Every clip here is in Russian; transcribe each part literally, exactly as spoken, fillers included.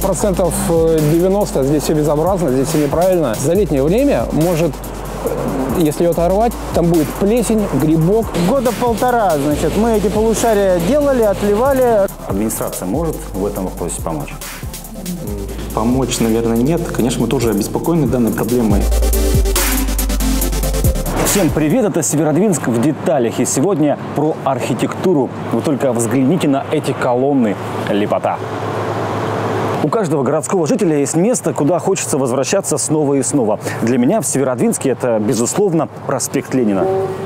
процентов девяносто здесь все безобразно, здесь все неправильно. За летнее время может, если ее оторвать, там будет плесень, грибок. Года полтора, значит, мы эти полушария делали, отливали. Администрация может в этом вопросе помочь? Помочь, наверное, нет. Конечно, мы тоже обеспокоены данной проблемой. Всем привет, это Северодвинск в деталях. И сегодня про архитектуру. Вы только взгляните на эти колонны. Лепота. У каждого городского жителя есть место, куда хочется возвращаться снова и снова. Для меня в Северодвинске это, безусловно, проспект Ленина.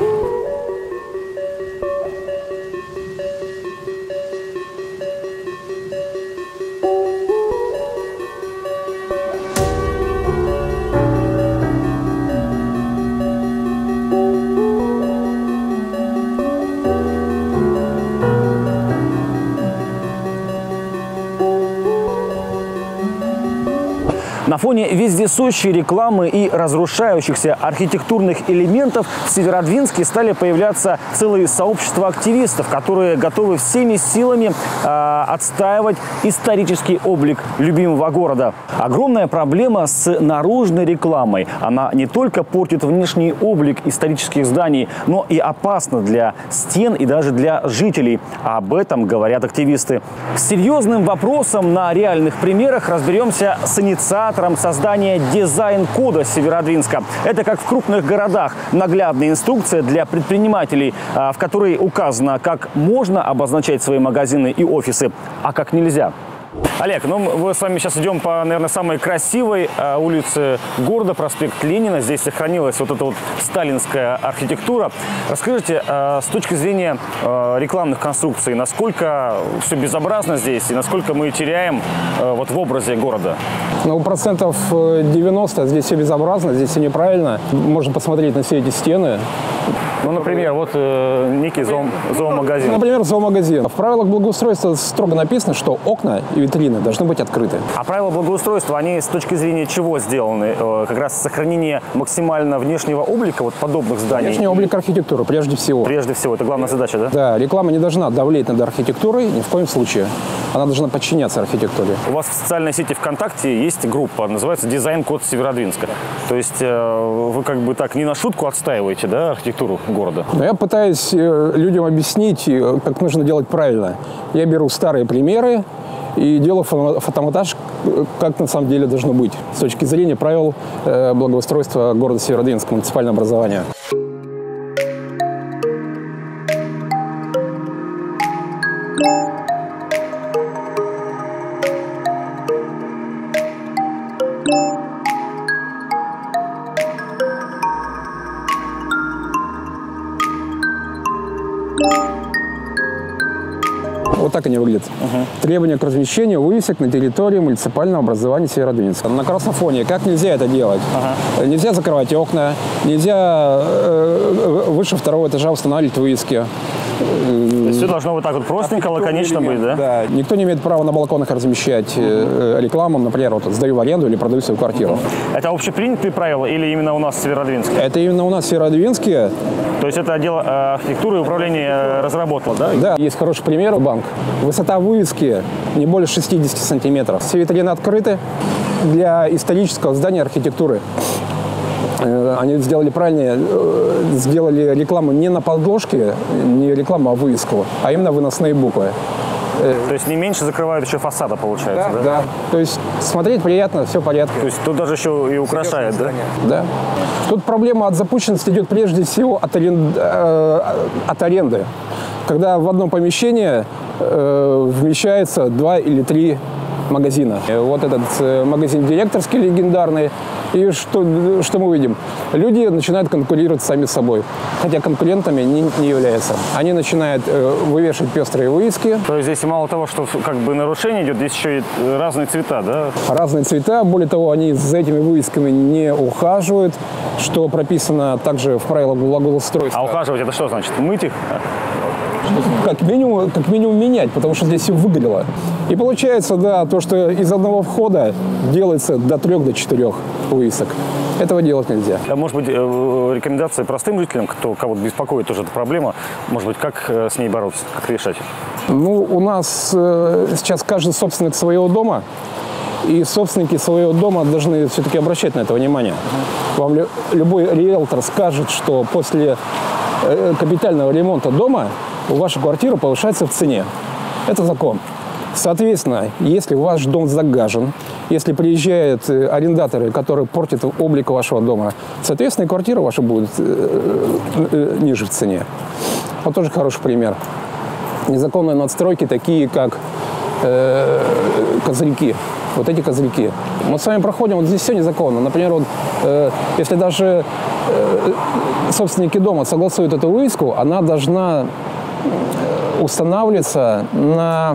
На фоне вездесущей рекламы и разрушающихся архитектурных элементов в Северодвинске стали появляться целые сообщества активистов, которые готовы всеми силами э, отстаивать исторический облик любимого города. Огромная проблема с наружной рекламой. Она не только портит внешний облик исторических зданий, но и опасна для стен и даже для жителей. Об этом говорят активисты. С серьезным вопросом на реальных примерах разберемся с инициатором создания дизайн-кода Северодвинска. Это как в крупных городах наглядная инструкция для предпринимателей, в которой указано, как можно обозначать свои магазины и офисы, а как нельзя. Олег, ну мы с вами сейчас идем по, наверное, самой красивой э, улице города, проспект Ленина. Здесь сохранилась вот эта вот сталинская архитектура. Расскажите, э, с точки зрения э, рекламных конструкций, насколько все безобразно здесь и насколько мы теряем э, вот в образе города? Ну, процентов девяносто здесь все безобразно, здесь все неправильно. Можно посмотреть на все эти стены. Ну, например, вот э, некий зоо, зоомагазин. Например, зоомагазин. В правилах благоустройства строго написано, что окна и витрины должны быть открыты. А правила благоустройства, они с точки зрения чего сделаны? Э, как раз сохранение максимально внешнего облика вот подобных зданий? Внешний облик архитектуры, прежде всего. Прежде всего, это главная задача, да? Да, реклама не должна давлеть над архитектурой, ни в коем случае. Она должна подчиняться архитектуре. У вас в социальной сети ВКонтакте есть группа, называется «Дизайн-код Северодвинска». То есть э, вы как бы так не на шутку отстаиваете, да, архитектуру города? Но я пытаюсь э, людям объяснить, э, как нужно делать правильно. Я беру старые примеры и делаю фото фотомонтаж, как на самом деле должно быть, с точки зрения правил э, благоустройства города Северодвинска, муниципального образования. Вот так они выглядят. Uh-huh. Требования к размещению вывесок на территории муниципального образования Северодвинска. На красном фоне как нельзя это делать? Uh-huh. Нельзя закрывать окна, нельзя э, выше второго этажа устанавливать вывески. То есть все должно вот так вот простенько, лаконично быть, да? Да. Никто не имеет права на балконах размещать э, рекламу, например, вот сдаю в аренду или продаю свою квартиру. Это общепринятые правила или именно у нас в Северодвинске? Это именно у нас в Северодвинске. То есть это отдел э, архитектуры и управления э, разработал, да? Да, есть хороший пример. Банк. Высота вывески не более шестидесяти сантиметров. Все витрины открыты для исторического здания архитектуры. Они сделали правильно, сделали рекламу не на подложке, не рекламу, а вывеску, а именно выносные буквы. То есть не меньше закрывают еще фасада, получается, да? Да, да. То есть смотреть приятно, все в порядке. То есть тут даже еще и украшает, да? Да. Тут проблема от запущенности идет прежде всего от, арен... от аренды. Когда в одном помещении э, вмещается два или три магазина. Вот этот э, магазин директорский легендарный. И что, что мы видим? Люди начинают конкурировать сами с собой, хотя конкурентами не, не являются. Они начинают э, вывешивать пестрые вывески. То есть здесь мало того, что как бы нарушение идет, здесь еще и разные цвета, да? Разные цвета. Более того, они за этими вывесками не ухаживают, что прописано также в правилах благоустройства. А ухаживать это что значит? Мыть их? Как минимум, как минимум менять, потому что здесь все выгорело. И получается, да, то, что из одного входа делается до трех, до четырех вывесок. Этого делать нельзя. А может быть, рекомендации простым жителям, кто кого-то беспокоит тоже эта проблема, может быть, как с ней бороться, как решать? Ну, у нас э, сейчас каждый собственник своего дома. И собственники своего дома должны все-таки обращать на это внимание. Вам лю- любой риэлтор скажет, что после э, капитального ремонта дома ваша квартира повышается в цене. Это закон. Соответственно, если ваш дом загажен, если приезжают арендаторы, которые портят облик вашего дома, соответственно, и квартира ваша будет э, э, ниже в цене. Вот тоже хороший пример. Незаконные надстройки, такие как э, козырьки. Вот эти козырьки. Мы с вами проходим, вот здесь все незаконно. Например, вот, э, если даже э, собственники дома согласуют эту вывеску, она должна устанавливаться на,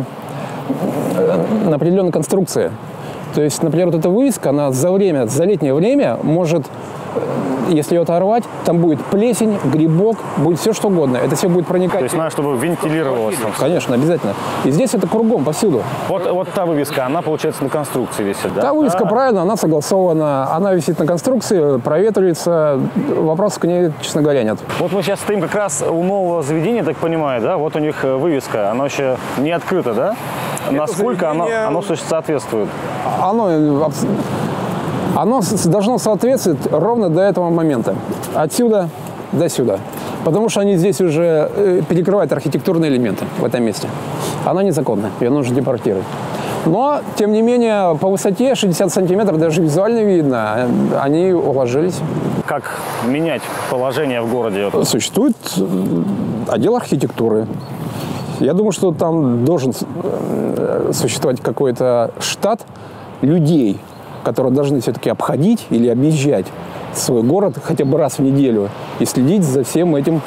на определенной конструкции. То есть, например, вот эта вывеска, она за время, за летнее время может, если ее оторвать, там будет плесень, грибок, будет все что угодно. Это все будет проникать. То есть надо, чтобы вентилировалось там. Конечно, обязательно. И здесь это кругом, повсюду. Вот, вот та вывеска, она, получается, на конструкции висит, да? Та вывеска, а, правильно, она согласована, она висит на конструкции, проветривается. Вопросов к ней, честно говоря, нет. Вот мы сейчас стоим как раз у нового заведения, так понимаю, да? Вот у них вывеска, она еще не открыта, да? Насколько оно, заведение... оно соответствует? Оно, оно должно соответствовать ровно до этого момента. Отсюда до сюда. Потому что они здесь уже перекрывают архитектурные элементы в этом месте. Она незаконна, ее нужно депортировать. Но, тем не менее, по высоте шестьдесят сантиметров даже визуально видно, они уложились. Как менять положение в городе? Существует отдел архитектуры. Я думаю, что там должен существовать какой-то штат людей, которые должны все-таки обходить или объезжать свой город хотя бы раз в неделю и следить за всем этим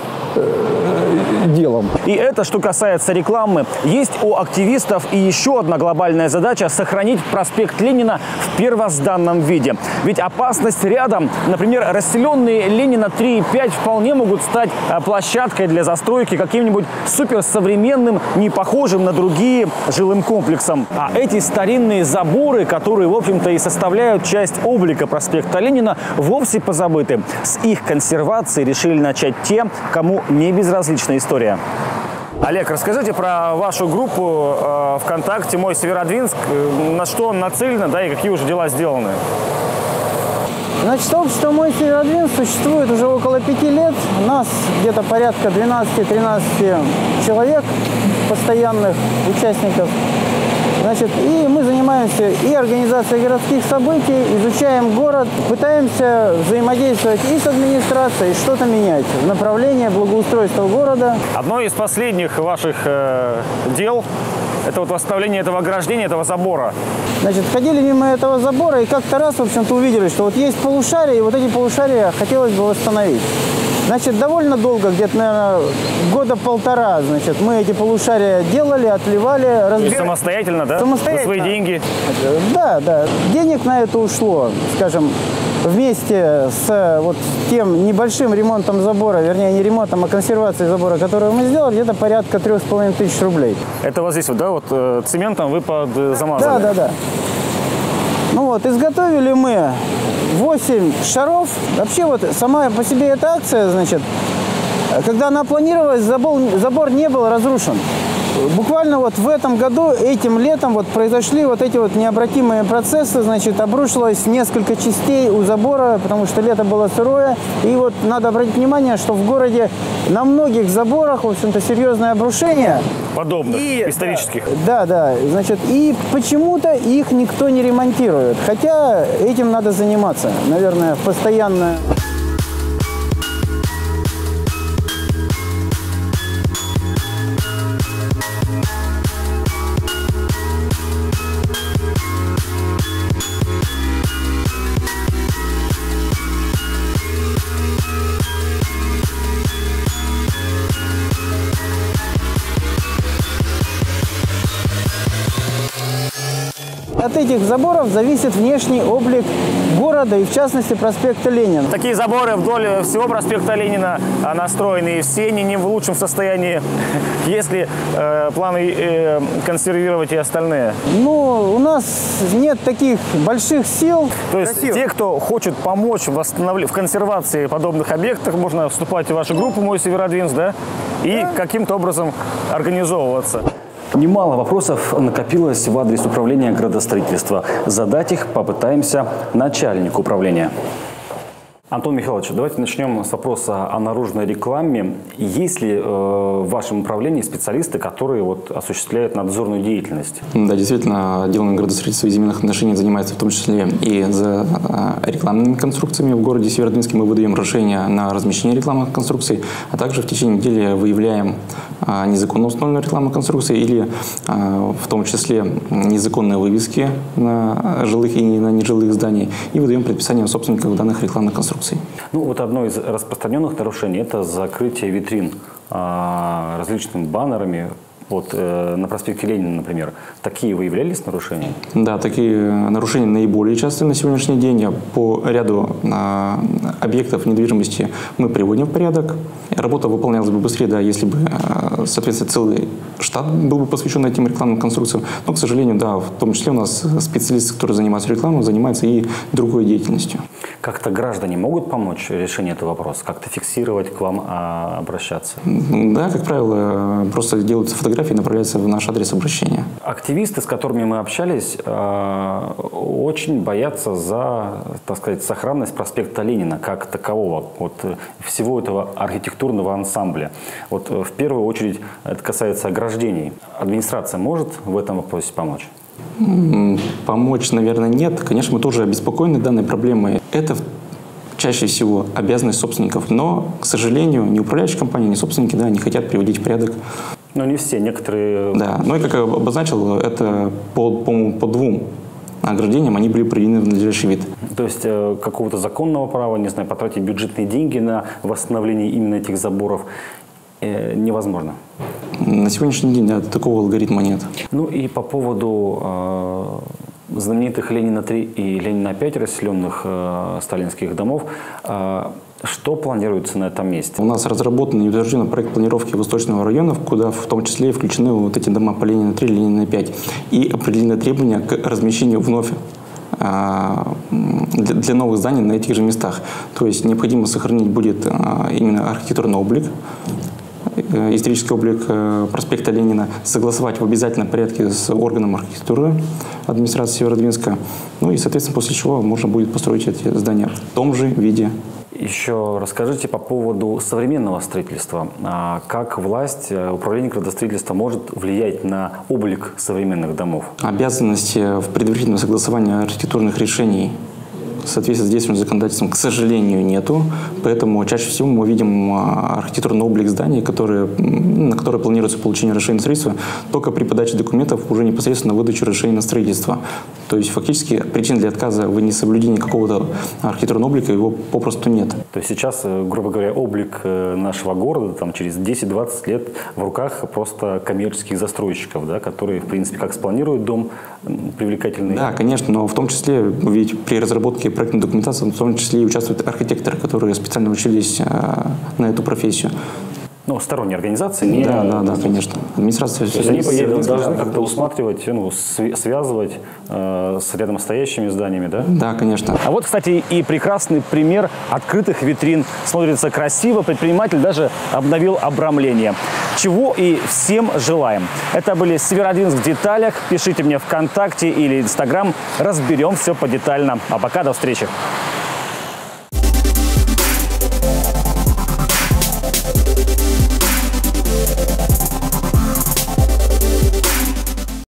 делом. И это, что касается рекламы. Есть у активистов и еще одна глобальная задача – сохранить проспект Ленина в первозданном виде. Ведь опасность рядом. Например, расселенные Ленина три и пять вполне могут стать площадкой для застройки каким-нибудь суперсовременным, не похожим на другие жилым комплексом. А эти старинные заборы, которые, в общем-то, и составляют часть облика проспекта Ленина, вовсе позабыты. С их консервацией решили начать те, кому не безразлична история. Олег, расскажите про вашу группу э, ВКонтакте «Мой Северодвинск», э, на что он нацелен, да, и какие уже дела сделаны? Значит, общество «Мой Северодвинск» существует уже около пяти лет. У нас где-то порядка двенадцати-тринадцати человек, постоянных участников. Значит, и мы занимаемся и организацией городских событий, изучаем город, пытаемся взаимодействовать и с администрацией, и что-то менять в направлении благоустройства города. Одно из последних ваших э, дел – это вот восстановление этого ограждения, этого забора. Значит, ходили мимо этого забора и как-то раз, в общем-то, увидели, что вот есть полушария, и вот эти полушария хотелось бы восстановить. Значит, довольно долго, где-то, наверное, года полтора, значит, мы эти полушария делали, отливали, разбирали. Самостоятельно, да? Самостоятельно. За свои деньги? Да, да. Денег на это ушло, скажем, вместе с вот тем небольшим ремонтом забора, вернее, не ремонтом, а консервацией забора, которую мы сделали, где-то порядка трех с половиной тысяч рублей. Это вот здесь вот, да, вот э, цементом вы под э, замазали? Да, да, да. Ну вот, изготовили мы восемь шаров. Вообще вот сама по себе эта акция, значит, когда она планировалась, забор, забор не был разрушен. Буквально вот в этом году, этим летом, вот произошли вот эти вот необратимые процессы, значит, обрушилось несколько частей у забора, потому что лето было сырое. И вот надо обратить внимание, что в городе на многих заборах, в общем-то, серьезное обрушение. Подобных, и, исторических. Да, да, значит, и почему-то их никто не ремонтирует. Хотя этим надо заниматься, наверное, постоянно. От этих заборов зависит внешний облик города и, в частности, проспекта Ленина. Такие заборы вдоль всего проспекта Ленина настроены, и все они не в лучшем состоянии. Есть ли э, планы э, консервировать и остальные? Ну, у нас нет таких больших сил. То есть Красиво. те, кто хочет помочь в, восстанов... в консервации подобных объектов, можно вступать в вашу группу «Мой Северодвинск», да? И да. каким-то образом организовываться. Немало вопросов накопилось в адрес управления градостроительства. Задать их попытаемся начальнику управления. Антон Михайлович, давайте начнем с вопроса о наружной рекламе. Есть ли э, в вашем управлении специалисты, которые вот, осуществляют надзорную деятельность? Да, действительно, отдел градостроительства и земельных отношений занимается в том числе и за э, рекламными конструкциями. В городе Северодвинске мы выдаем разрешение на размещение рекламных конструкций, а также в течение недели выявляем э, незаконно установленную рекламную конструкцию или э, в том числе незаконные вывески на жилых и на нежилых зданиях и выдаем предписание собственников данных рекламных конструкций. Ну, вот одно из распространенных нарушений – это закрытие витрин а, различными баннерами. Вот, э, на проспекте Ленина, например. Такие выявлялись нарушения? Да, такие нарушения наиболее частые на сегодняшний день. По ряду э, объектов недвижимости мы приводим в порядок. Работа выполнялась бы быстрее, да, если бы, э, соответственно, целый штат был бы посвящен этим рекламным конструкциям. Но, к сожалению, да, в том числе у нас специалисты, которые занимаются рекламой, занимаются и другой деятельностью. Как-то граждане могут помочь в решении этого вопроса? Как-то фиксировать, к вам а, обращаться? Да, как правило, просто делаются фотографии и направляются в наш адрес обращения. Активисты, с которыми мы общались, очень боятся за, так сказать, сохранность проспекта Ленина как такового, вот, всего этого архитектурного ансамбля. Вот, в первую очередь это касается ограждений. Администрация может в этом вопросе помочь? Помочь, наверное, нет. Конечно, мы тоже обеспокоены данной проблемой. Это чаще всего обязанность собственников, но, к сожалению, ни управляющие компании, ни собственники, да, не хотят приводить в порядок. Но не все, некоторые... Да, ну и как я обозначил, это по, по, по двум ограждениям они были приведены в надлежащий вид. То есть э, какого-то законного права, не знаю, потратить бюджетные деньги на восстановление именно этих заборов э, невозможно? На сегодняшний день, да, такого алгоритма нет. Ну и по поводу э, знаменитых Ленина три и Ленина пять расселенных э, сталинских домов, э, что планируется на этом месте? У нас разработан и утвержден проект планировки Восточного района, куда в том числе включены вот эти дома по Ленина три и Ленина пять. И определены требования к размещению вновь для, для новых зданий на этих же местах. То есть необходимо сохранить будет именно архитектурный облик, исторический облик проспекта Ленина, согласовать в обязательном порядке с органом архитектуры администрации Северодвинска. Ну и, соответственно, после чего можно будет построить эти здания в том же виде. Еще расскажите по поводу современного строительства. Как власть, управление градостроительства может влиять на облик современных домов? Обязанности в предварительном согласовании архитектурных решений в соответствии с действующим законодательством, к сожалению, нету. Поэтому чаще всего мы видим архитектурный облик зданий, которые, на которые планируется получение разрешения на строительство только при подаче документов уже непосредственно выдачу разрешения на строительство. То есть фактически причин для отказа в несоблюдении какого-то архитектурного облика его попросту нет. То есть сейчас, грубо говоря, облик нашего города там, через десять-двадцать лет в руках просто коммерческих застройщиков, да, которые, в принципе, как спланируют дом привлекательный. Да, конечно, но в том числе ведь при разработке проектной документации в том числе и участвуют архитекторы, которые специально учились а, на эту профессию. Ну, сторонние организации? Не... Да, да, да, конечно. Администрация... То есть они, по идее, должны как-то усматривать, ну, связывать э, с рядом стоящими зданиями, да? Да, конечно. А вот, кстати, и прекрасный пример открытых витрин. Смотрится красиво, предприниматель даже обновил обрамление. Чего и всем желаем. Это были Северодвинск в деталях. Пишите мне ВКонтакте или Инстаграм. Разберем все подетально. А пока до встречи.